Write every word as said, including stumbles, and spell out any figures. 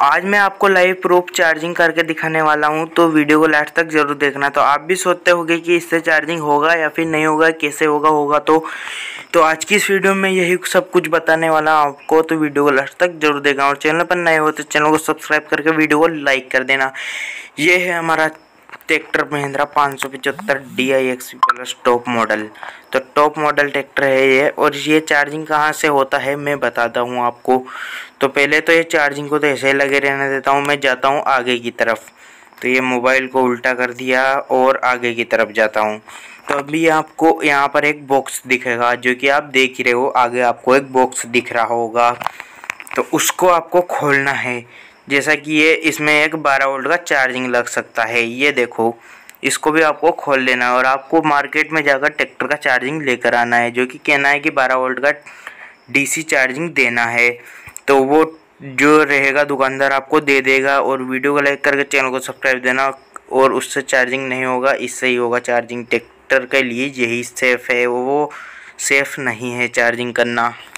आज मैं आपको लाइव प्रूफ चार्जिंग करके दिखाने वाला हूं, तो वीडियो को लास्ट तक जरूर देखना। तो आप भी सोचते होंगे कि इससे चार्जिंग होगा या फिर नहीं होगा, कैसे होगा होगा तो तो आज की इस वीडियो में यही सब कुछ बताने वाला हूं आपको। तो वीडियो को लास्ट तक जरूर देखना और चैनल पर नए हो तो चैनल को सब्सक्राइब करके वीडियो को लाइक कर देना। ये है हमारा ट्रैक्टर महिंद्रा पाँच सौ पचहत्तर D I X plus top model. तो टॉप मॉडल ट्रैक्टर है ये। और ये चार्जिंग कहाँ से होता है मैं बताता हूँ आपको। तो पहले तो ये चार्जिंग को तो ऐसे ही लगे रहने देता हूँ, मैं जाता हूँ आगे की तरफ। तो ये मोबाइल को उल्टा कर दिया और आगे की तरफ जाता हूँ। तो अभी आपको यहाँ पर एक बॉक्स दिखेगा जो कि आप देख ही रहे हो। आगे आपको एक बॉक्स दिख रहा होगा, तो उसको आपको खोलना है। जैसा कि ये इसमें एक बारह वोल्ट का चार्जिंग लग सकता है, ये देखो, इसको भी आपको खोल लेना है। और आपको मार्केट में जाकर ट्रैक्टर का चार्जिंग लेकर आना है, जो कि कहना है कि बारह वोल्ट का डीसी चार्जिंग देना है। तो वो जो रहेगा दुकानदार आपको दे देगा। और वीडियो को लाइक करके चैनल को सब्सक्राइब देना। और उससे चार्जिंग नहीं होगा, इससे ही होगा चार्जिंग। ट्रैक्टर के लिए यही सेफ़ है, वो सेफ़ नहीं है चार्जिंग करना।